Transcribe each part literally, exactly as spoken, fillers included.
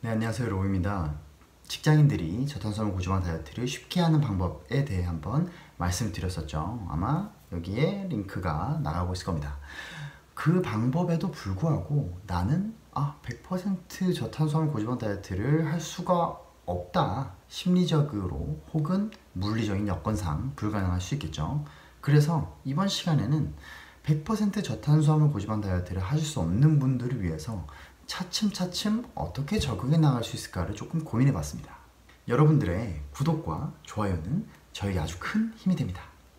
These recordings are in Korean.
네, 안녕하세요, 로우입니다. 직장인들이 저탄수화물 고지방 다이어트를 쉽게 하는 방법에 대해 한번 말씀드렸었죠. 아마 여기에 링크가 나가고 있을 겁니다. 그 방법에도 불구하고 나는 아, 백 퍼센트 저탄수화물 고지방 다이어트를 할 수가 없다. 심리적으로 혹은 물리적인 여건상 불가능할 수 있겠죠. 그래서 이번 시간에는 백 퍼센트 저탄수화물 고지방 다이어트를 하실 수 없는 분들을 위해서 차츰차츰 어떻게 적응해 나갈 수 있을까를 조금 고민해 봤습니다. 여러분들의 구독과 좋아요는 저에게 아주 큰 힘이 됩니다.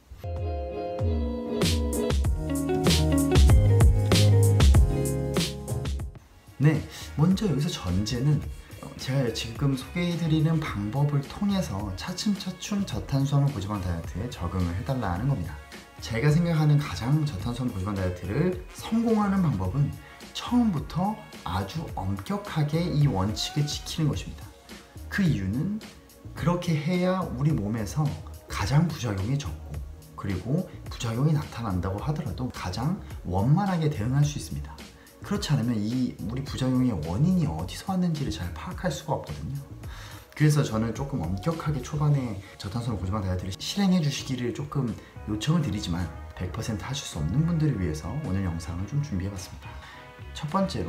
네, 먼저 여기서 전제는 제가 지금 소개해드리는 방법을 통해서 차츰차츰 저탄수화물 고지방 다이어트에 적응을 해달라는 겁니다. 제가 생각하는 가장 저탄수화물 고지방 다이어트를 성공하는 방법은 처음부터 아주 엄격하게 이 원칙을 지키는 것입니다. 그 이유는 그렇게 해야 우리 몸에서 가장 부작용이 적고, 그리고 부작용이 나타난다고 하더라도 가장 원만하게 대응할 수 있습니다. 그렇지 않으면 이 우리 부작용의 원인이 어디서 왔는지를 잘 파악할 수가 없거든요. 그래서 저는 조금 엄격하게 초반에 저탄수화물 고지방 다이어트를 실행해 주시기를 조금 요청을 드리지만 백 퍼센트 하실 수 없는 분들을 위해서 오늘 영상을 좀 준비해 봤습니다. 첫 번째로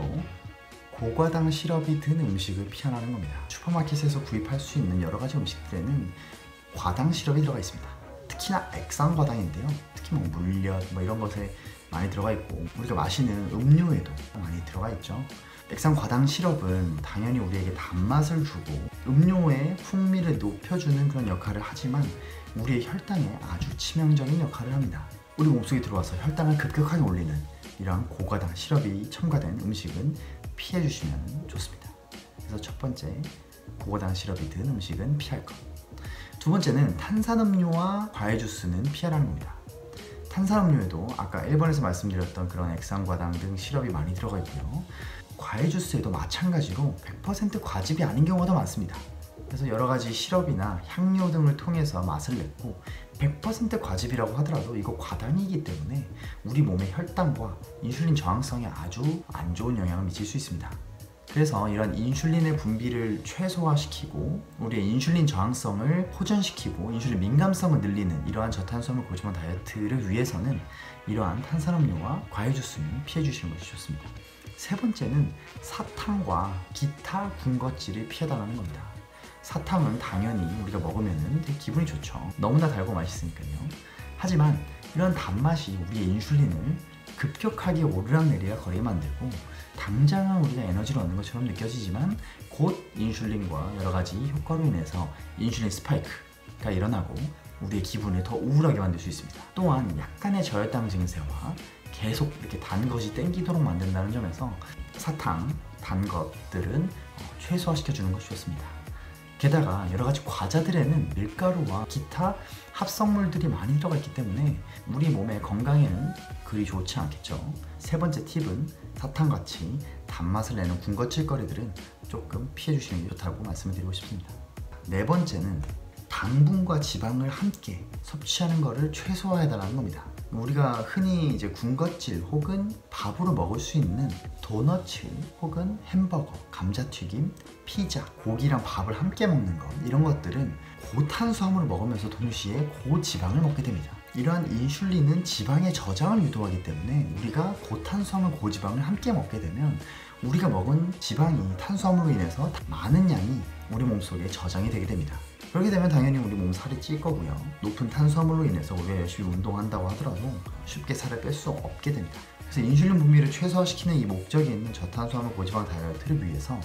고과당 시럽이 든 음식을 피하라는 겁니다. 슈퍼마켓에서 구입할 수 있는 여러 가지 음식들에는 과당 시럽이 들어가 있습니다. 특히나 액상과당인데요. 특히 뭐 물엿 뭐 이런 것에 많이 들어가 있고, 우리가 마시는 음료에도 많이 들어가 있죠. 액상과당 시럽은 당연히 우리에게 단맛을 주고 음료의 풍미를 높여주는 그런 역할을 하지만 우리의 혈당에 아주 치명적인 역할을 합니다. 우리 몸속에 들어와서 혈당을 급격하게 올리는 이러한 고과당 시럽이 첨가된 음식은 피해 주시면 좋습니다. 그래서 첫 번째, 고과당 시럽이 든 음식은 피할 것. 두 번째는 탄산음료와 과일 주스는 피하라는 겁니다. 탄산음료에도 아까 일 번에서 말씀드렸던 그런 액상과당 등 시럽이 많이 들어가 있고요. 과일 주스에도 마찬가지로 백 퍼센트 과즙이 아닌 경우가 더 많습니다. 그래서 여러 가지 시럽이나 향료 등을 통해서 맛을 냈고 백 퍼센트 과즙이라고 하더라도 이거 과당이기 때문에 우리 몸의 혈당과 인슐린 저항성에 아주 안 좋은 영향을 미칠 수 있습니다. 그래서 이런 인슐린의 분비를 최소화시키고 우리의 인슐린 저항성을 호전시키고 인슐린 민감성을 늘리는 이러한 저탄수화물 고지방 다이어트를 위해서는 이러한 탄산음료와 과일 주스는 피해 주시는 것이 좋습니다. 세 번째는 사탕과 기타 군것질을 피해달라는 겁니다. 사탕은 당연히 우리가 먹으면 되게 기분이 좋죠. 너무나 달고 맛있으니까요. 하지만 이런 단맛이 우리의 인슐린을 급격하게 오르락내리락 거리게 만들고 당장은 우리가 에너지를 얻는 것처럼 느껴지지만 곧 인슐린과 여러 가지 효과로 인해서 인슐린 스파이크가 일어나고 우리의 기분을 더 우울하게 만들 수 있습니다. 또한 약간의 저혈당 증세와 계속 이렇게 단 것이 땡기도록 만든다는 점에서 사탕, 단 것들은 최소화시켜주는 것이 좋습니다. 게다가 여러 가지 과자들에는 밀가루와 기타 합성물들이 많이 들어가 있기 때문에 우리 몸의 건강에는 그리 좋지 않겠죠. 세 번째 팁은 사탕같이 단맛을 내는 군것질거리들은 조금 피해 주시는 게 좋다고 말씀을 드리고 싶습니다. 네 번째는 당분과 지방을 함께 섭취하는 것을 최소화해달라는 겁니다. 우리가 흔히 이제 군것질 혹은 밥으로 먹을 수 있는 도너츠 혹은 햄버거, 감자튀김, 피자, 고기랑 밥을 함께 먹는 것, 이런 것들은 고탄수화물을 먹으면서 동시에 고지방을 먹게 됩니다. 이러한 인슐린은 지방의 저장을 유도하기 때문에 우리가 고탄수화물, 고지방을 함께 먹게 되면 우리가 먹은 지방이 탄수화물로 인해서 많은 양이 우리 몸속에 저장이 되게 됩니다. 그렇게 되면 당연히 우리 몸 살이 찔 거고요. 높은 탄수화물로 인해서 우리가 열심히 운동한다고 하더라도 쉽게 살을 뺄 수 없게 됩니다. 그래서 인슐린 분비를 최소화시키는 이 목적이 있는 저탄수화물 고지방 다이어트를 위해서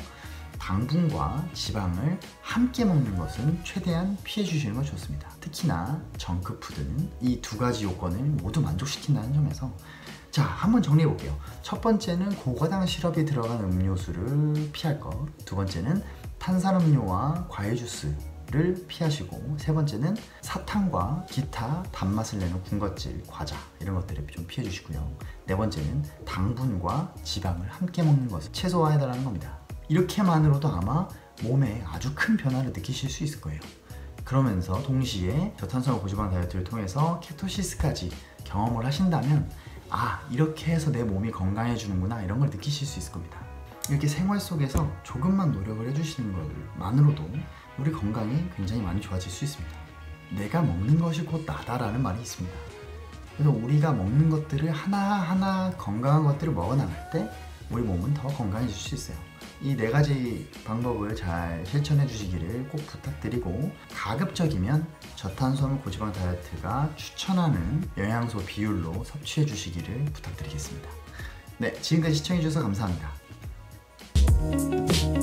당분과 지방을 함께 먹는 것은 최대한 피해 주시는 것이 좋습니다. 특히나 정크푸드는 이 두 가지 요건을 모두 만족시킨다는 점에서 자, 한번 정리해 볼게요. 첫 번째는 고과당 시럽이 들어간 음료수를 피할 것, 두 번째는 탄산음료와 과일 주스를 피하시고, 세 번째는 사탕과 기타 단맛을 내는 군것질, 과자 이런 것들을 좀 피해 주시고요. 네 번째는 당분과 지방을 함께 먹는 것을 최소화해달라는 겁니다. 이렇게만으로도 아마 몸에 아주 큰 변화를 느끼실 수 있을 거예요. 그러면서 동시에 저탄수화물 고지방 다이어트를 통해서 케토시스까지 경험을 하신다면 아, 이렇게 해서 내 몸이 건강해지는구나 이런 걸 느끼실 수 있을 겁니다. 이렇게 생활 속에서 조금만 노력을 해주시는 것만으로도 우리 건강이 굉장히 많이 좋아질 수 있습니다. 내가 먹는 것이 곧 나다라는 말이 있습니다. 그래서 우리가 먹는 것들을 하나하나 건강한 것들을 먹어 나갈 때 우리 몸은 더 건강해질 수 있어요. 이 네 가지 방법을 잘 실천해 주시기를 꼭 부탁드리고, 가급적이면 저탄수화물 고지방 다이어트가 추천하는 영양소 비율로 섭취해 주시기를 부탁드리겠습니다. 네, 지금까지 시청해 주셔서 감사합니다.